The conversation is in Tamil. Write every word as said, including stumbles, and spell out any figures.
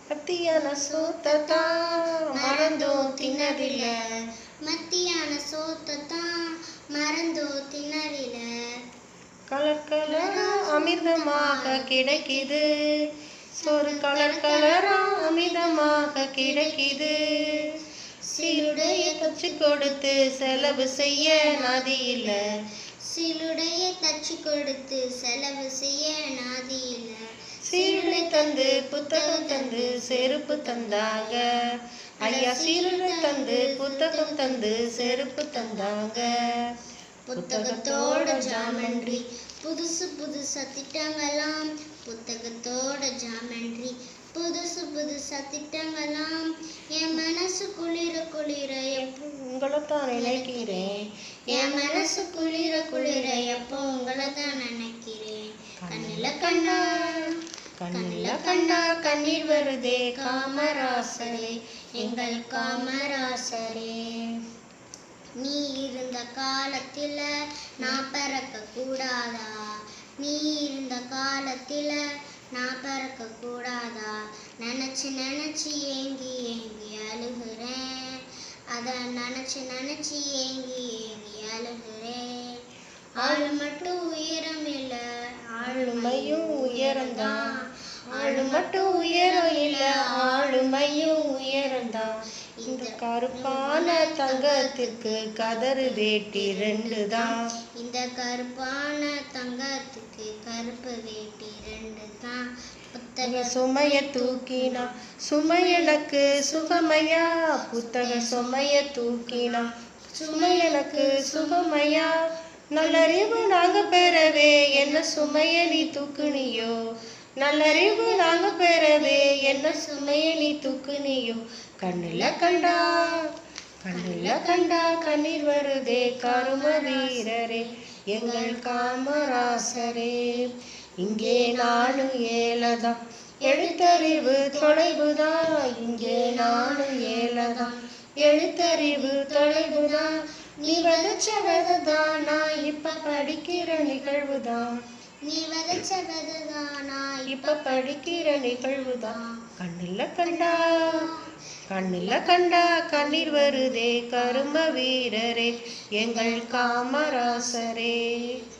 மத்தியான சோத்தத்தான் மறந்தோ தின்னதில்ல. மத்தியான சோத்தத்தான் மறந்தோ தின்னதில்ல. கலர் கலரா அமிர்தமாக கிடைக்குது, ஒரு கலர் கலரா அமிர்தமாக கிடைக்குது. சீருடைய தச்சு கொடுத்து செலவு செய்ய நாதி இல்ல. சீருடைய தச்சு கொடுத்து செலவு செய்ய நாதி இல்ல. சீருடை தந்து புத்தகம் தந்து செருப்பு தந்தாங்க ஐயா. சீருடை தந்து புத்தகம் தந்து செருப்பு தந்தாங்க. புத்தகத்தோட ஜாமெண்ட்ரி புதுசு புதுசா திட்டங்களாம். புத்தகத்தோட ஜாமெண்ட்ரி புதுசு புதுசா திட்டங்களாம். என் மனசு குளிர குளிர உங்களை தான் நினைக்கிறேன். என் மனசு குளிர குளிர எப்போ உங்களை தான் நினைக்கிறேன். கண்ணில கண்டா கண்ணில கண்டா கண்ணீர் வருதே காமராசரே, எங்கள் காமராசரே. நீ இருந்த காலத்தில நான் பிறக்க கூடாதா? நீ இருந்த காலத்தில நான் பிறக்க கூடாதா? நினைச்சு நினைச்சு ஏங்கி ஏங்கி அழுகிறேன். அத நினைச்சு நினைச்சு ஏங்கி ஏங்கி அழுகிறேன். ஆளு மட்டும் உயரம் இல்ல, ஆளுமையும் உயரம்தான். ஆளு மட்டும் உயரம் இல்ல, ஆளுமையும் உயரம்தான். இந்த கருப்பான தங்கத்திற்கு கதறு வேட்டி ரெண்டு தான். இந்த கருப்பான தங்கத்துக்கு கருப்பு வேட்டி ரெண்டு தான். புத்தக சுமைய தூக்கினா சுமை எனக்கு சுகமையா. புத்தக சுமைய தூக்கினா சுமை எனக்கு சுகமையா. நல்லறிவு நாங்க பெறவே என்ன சுமைய நீ தூக்குனியோ. நல்லறிவு நாங்க பெறவே என்ன சுமைய நீ தூக்குனியோ. கண்ணுல கண்டா கண்ணுல கண்டா கண்ணீர் வருதே கரும வீரரே, எங்கள் காமராசரே. இங்கே நானும் ஏலதான், எழுத்தறிவு தொலைவுதான். இங்கே நானும் ஏலதான், எழுத்தறிவு தொலைவுதான். நீ விதைச்ச விதைதான் நான் இப்ப படிக்கிற நிகழ்வுதான். நீ விதைச்ச விதைதான் நான் இப்ப படிக்கிற நிகழ்வுதான். கண்ணுல கண்டா கண்ணுல கண்டா கண்ணீர் வருதே கரும வீரரே, எங்கள் காமராசரே.